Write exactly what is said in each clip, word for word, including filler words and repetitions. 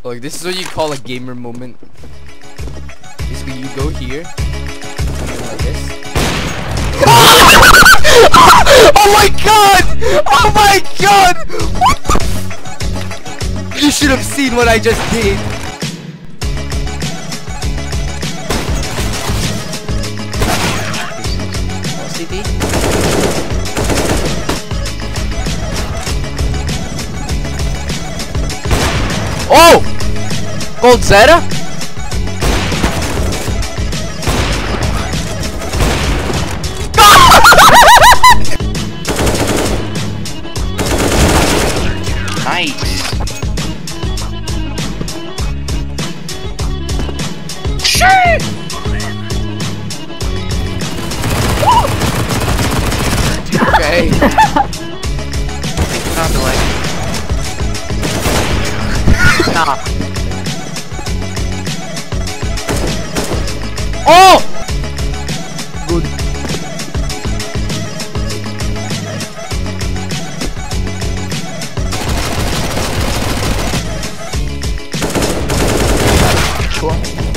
Look, this is what you call a gamer moment. Basically, you go here, and then like this. Oh my god! Oh my god! What the? You should have seen what I just did. C T. Oh! Gold Zeta? Nice. Shit! Okay. Not the way. Nah. Oh! Good. Cool.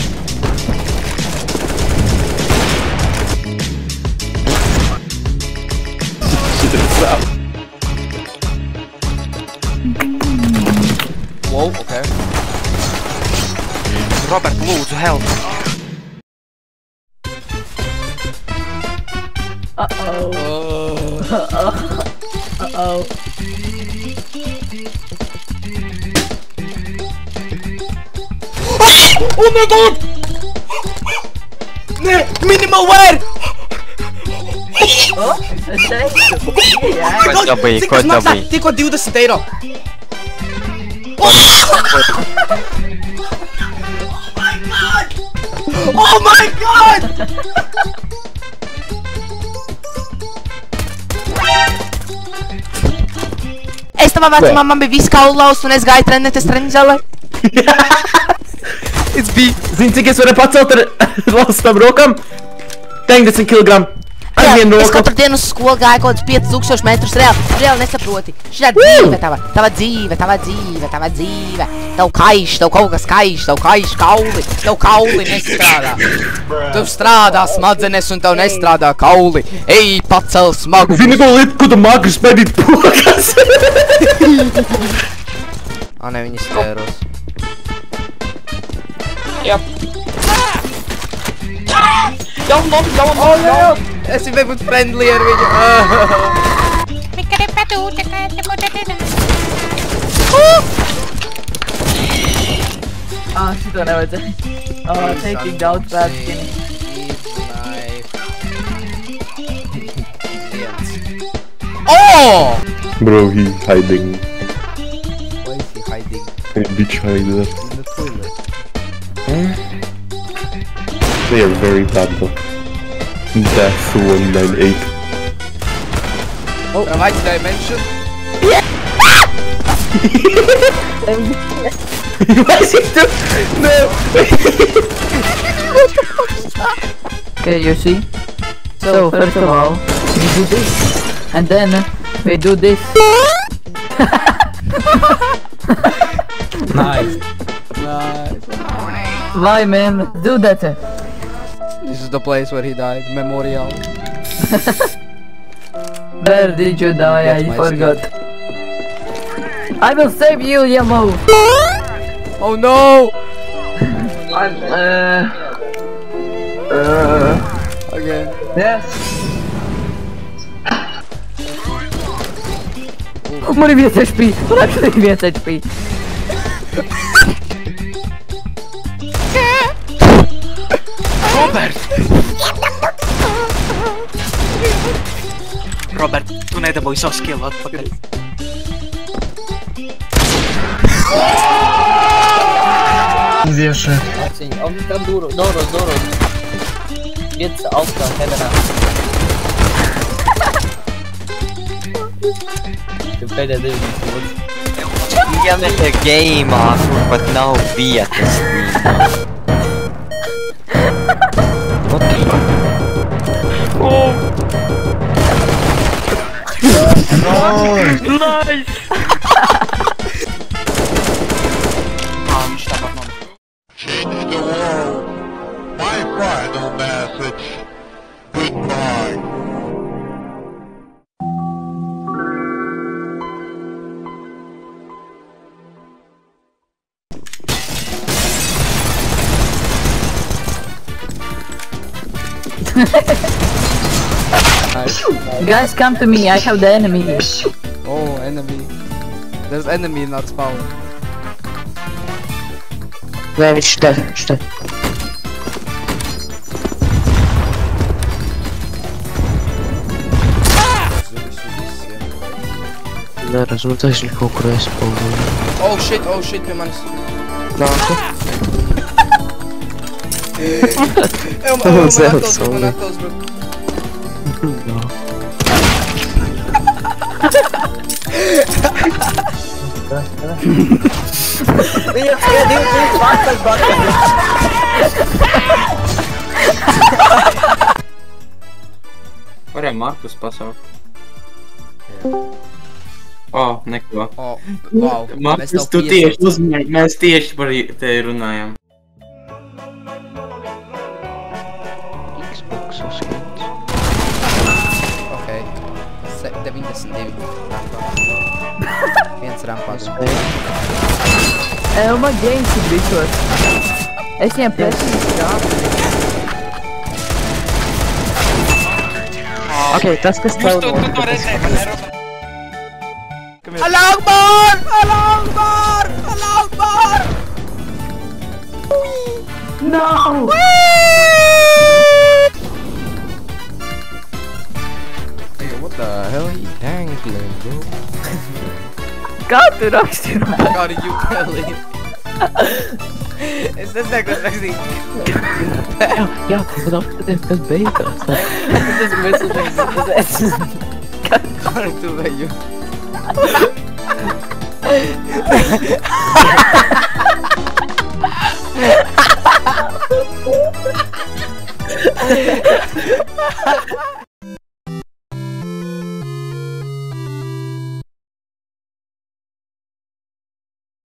Whoa, okay. Robert, lose help. Uh-oh. Oh. Uh-oh. Oh my god! Nee, minimal wear! Oh, sei? Yeah. Oh my god! Tik was massa, tik was duwde steiro! Oh my god! Oh my god! Esta ma vecuma mamma vi skaullaus un es gāju trenēties treniņzālē. It's B. Zini, cik es varu pacelt ar valstam rokām? deviņdesmit kilogramu. Ar vienu Es roku. katru dienu uz skolu gāju kaut kādus piecus tūkstošus metrus. Reāli, reāli nesaproti. Šitā dzīve tava, tava dzīve, tava dzīve, tava dzīve. Tev kaiš, tev kaut kas kaiš, tev kaiš kauli, tev kauli nestrādā. Tev strādā smadzenes un tev nestrādā kauli. Ej, pacel smagu. Zini, ko likt, ko tu māki spēdīt pokas? Ā, ne, viņi stēros. Yep. Down, down, down, down, down. Es ir būt friendly ar viņu. Ah, šito nevajadzēja. Oh, taking daudz bad skin. Oh! Bro, he hiding. Why is he hiding? A bitch hider. In the toilet. They are very bad though. Death one ninety-eight. Oh, right dimension? Why is he doing? No! Okay, you see? So, first of all, we do this. And then, we do this. Nice. Nice. Why, man? Do that. This is the place where he died. Memorial. Where did you die? That's I my forgot. I will save you, Yamo! Oh no! I'm, uh... Uh... Again. Yes. Mori mi jest H P! Mori mi jest H P! Robert! Robert, tu nedabūji savu skill atpakaļ. Wieszę. On tam duro, doro, doro. Więc auto, heavena. Tu pēdējā divi. Yeah, make a game offer, but no be at the stream. What the fuck? Oh! Nice! Nice! Um, Guys, come to me. I have the enemy. Oh, enemy. There's enemy in our spawn. Where is that? That. Да, размотаешь легко кроешь полную. Oh shit, oh shit, meu mano. Não, É uma Natos, bro, Natos, bro. não. Varēja Markus pasaukt. O, neko. Oh, wow. Markus, tu tieši uzmanīgi, mēs tieši par te runājām. Xbox skins. Ok. deviņdesmit divi. Viens rampās. É uma game esse bicho. Es viņam prasīju strāpu. Ok, tas kas tev Tu, tu to redzēji, man nerunā. Allah Akbar! Allah Akbar! Allah Akbar! No! Hey, what the hell are you dangling, bro? Kā tu raksti? Kā are you telling? Es nezinu, kas rakstīt. Jā, jā, man apskatīt, kas beigās. Es esmu veselīgs, tas es. Kā ar tu veju?